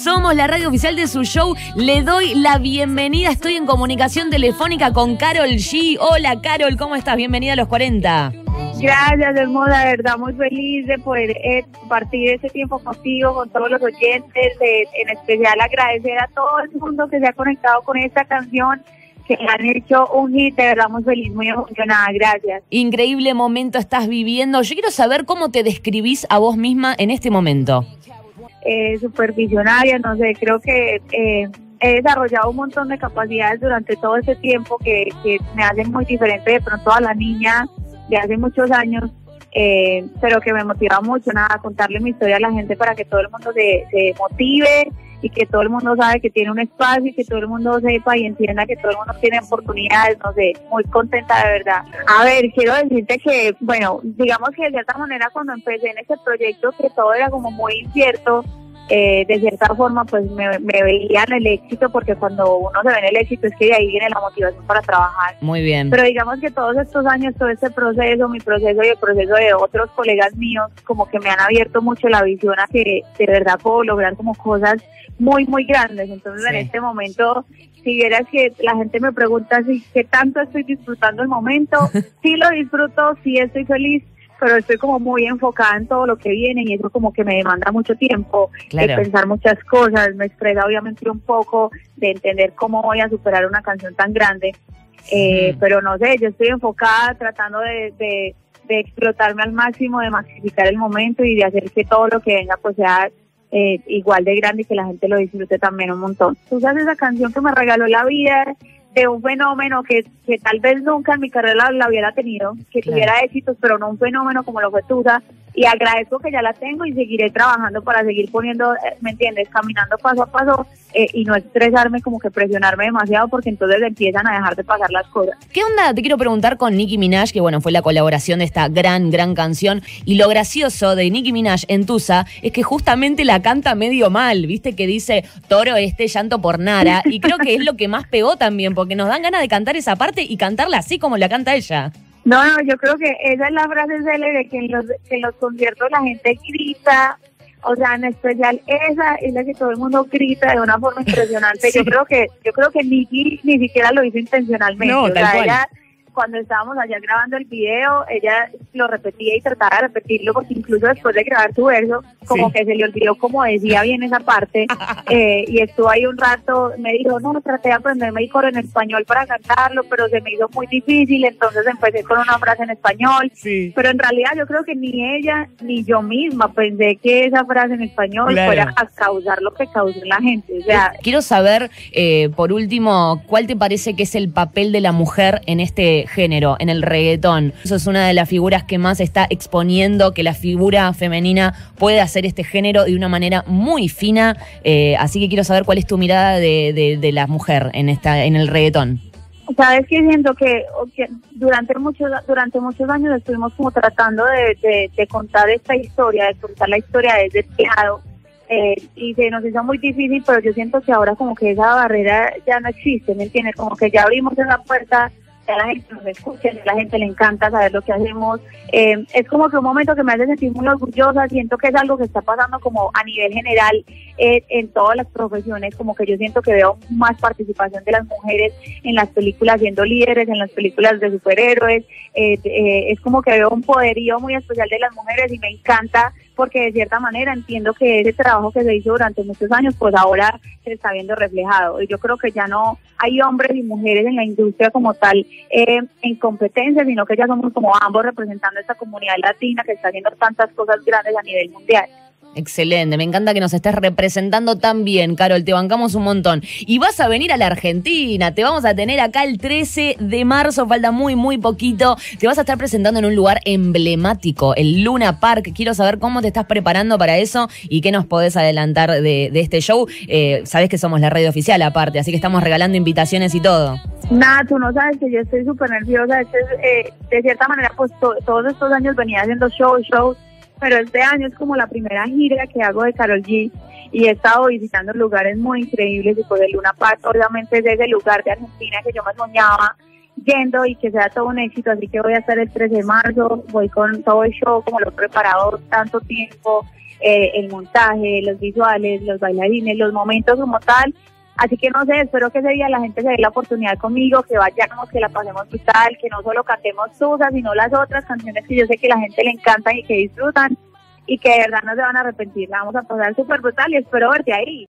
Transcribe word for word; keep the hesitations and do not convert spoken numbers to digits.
Somos la radio oficial de su show. Le doy la bienvenida. Estoy en comunicación telefónica con Karol G. Hola, Karol, ¿cómo estás? Bienvenida a Los cuarenta. Gracias, hermosa, de verdad, muy feliz de poder eh, compartir ese tiempo contigo, con todos los oyentes, eh, en especial agradecer a todo el mundo que se ha conectado con esta canción, que han hecho un hit, de verdad muy feliz, muy emocionada, gracias. Increíble momento estás viviendo. Yo quiero saber cómo te describís a vos misma en este momento. Eh, supervisionaria, no sé, creo que eh, he desarrollado un montón de capacidades durante todo ese tiempo que, que me hacen muy diferente de pronto a la niña de hace muchos años, eh, pero que me motiva mucho, nada, contarle mi historia a la gente para que todo el mundo se, se motive y que todo el mundo sabe que tiene un espacio y que todo el mundo sepa y entienda que todo el mundo tiene oportunidades, no sé, muy contenta de verdad. A ver, quiero decirte que, bueno, digamos que de cierta manera cuando empecé en este proyecto que todo era como muy incierto, Eh, de cierta forma pues me, me veía en el éxito, porque cuando uno se ve en el éxito es que de ahí viene la motivación para trabajar. Muy bien. Pero digamos que todos estos años, todo este proceso, mi proceso y el proceso de otros colegas míos, como que me han abierto mucho la visión a que de verdad puedo lograr como cosas muy, muy grandes. Entonces sí. En este momento, si vieras que la gente me pregunta si qué tanto estoy disfrutando el momento, sí lo disfruto, sí estoy feliz, pero estoy como muy enfocada en todo lo que viene y eso como que me demanda mucho tiempo, claro. de pensar muchas cosas, me estresa obviamente un poco de entender cómo voy a superar una canción tan grande, eh, mm. pero no sé, yo estoy enfocada tratando de, de, de explotarme al máximo, de maximizar el momento y de hacer que todo lo que venga pues sea eh, igual de grande y que la gente lo disfrute también un montón. Tú sabes esa canción que me regaló la vida, de un fenómeno que, que tal vez nunca en mi carrera la hubiera tenido, que claro. tuviera éxitos, pero no un fenómeno como lo fue Tusa, y agradezco que ya la tengo y seguiré trabajando para seguir poniendo, ¿me entiendes?, caminando paso a paso eh, y no estresarme, como que presionarme demasiado, porque entonces empiezan a dejar de pasar las cosas. ¿Qué onda? Te quiero preguntar con Nicki Minaj, que bueno, fue la colaboración de esta gran, gran canción, y lo gracioso de Nicki Minaj en Tusa es que justamente la canta medio mal, ¿viste? Que dice, toro este llanto por Nara, y creo que es lo que más pegó también, porque nos dan ganas de cantar esa parte y cantarla así como la canta ella. No, no, yo creo que esa es la frase célebre de que en los, que en los conciertos la gente grita, o sea, en especial esa es la que todo el mundo grita de una forma impresionante. Sí. Yo creo que yo creo que Nicki ni siquiera lo hizo intencionalmente. No, o tal sea, cual. ella, cuando estábamos allá grabando el video, ella lo repetía y trataba de repetirlo, porque incluso después de grabar su verso, como sí. que se le olvidó cómo decía bien esa parte, eh, y estuvo ahí un rato, me dijo, no, traté de aprenderme el coro en español para cantarlo, pero se me hizo muy difícil, entonces empecé con una frase en español, sí. pero en realidad yo creo que ni ella, ni yo misma pensé que esa frase en español claro. fuera a causar lo que causó en la gente. O sea, quiero saber, eh, por último, ¿cuál te parece que es el papel de la mujer en este género, en el reggaetón? Eso es una de las figuras que más está exponiendo que la figura femenina puede hacer este género de una manera muy fina, eh, así que quiero saber cuál es tu mirada de, de, de la mujer en esta en el reggaetón. Sabes que siento que, que durante muchos durante muchos años estuvimos como tratando de, de, de contar esta historia, de contar la historia desde este lado, eh, y se nos hizo muy difícil, pero yo siento que ahora como que esa barrera ya no existe, ¿me entiendes? Como que ya abrimos esa puerta, a la gente nos escucha, a la gente le encanta saber lo que hacemos, eh, es como que un momento que me hace sentir muy orgullosa, siento que es algo que está pasando como a nivel general eh, en todas las profesiones, como que yo siento que veo más participación de las mujeres en las películas siendo líderes, en las películas de superhéroes, eh, eh, es como que veo un poderío muy especial de las mujeres y me encanta, porque de cierta manera entiendo que ese trabajo que se hizo durante muchos años, pues ahora se está viendo reflejado. Y yo creo que ya no hay hombres y mujeres en la industria como tal eh, en competencia, sino que ya somos como ambos representando esta comunidad latina que está haciendo tantas cosas grandes a nivel mundial. Excelente, me encanta que nos estés representando tan bien, Karol, te bancamos un montón. Y vas a venir a la Argentina, te vamos a tener acá el trece de marzo, falta muy, muy poquito. Te vas a estar presentando en un lugar emblemático, el Luna Park. Quiero saber cómo te estás preparando para eso y qué nos podés adelantar de, de este show. Eh, sabés que somos la radio oficial aparte, así que estamos regalando invitaciones y todo. Nada, tú no sabes que yo estoy súper nerviosa. Este es, eh, de cierta manera, pues to- todos estos años venía haciendo shows, shows, pero este año es como la primera gira que hago de Karol G y he estado visitando lugares muy increíbles, y pues el Luna Park obviamente es ese lugar de Argentina que yo me soñaba yendo y que sea todo un éxito, así que voy a estar el trece de marzo, voy con todo el show como lo he preparado tanto tiempo, eh, el montaje, los visuales, los bailarines, los momentos como tal. Así que no sé, espero que ese día la gente se dé la oportunidad conmigo, que vayamos, que la pasemos brutal, que no solo cantemos Tusa, sino las otras canciones que yo sé que la gente le encantan y que disfrutan y que de verdad no se van a arrepentir. La vamos a pasar súper brutal y espero verte ahí.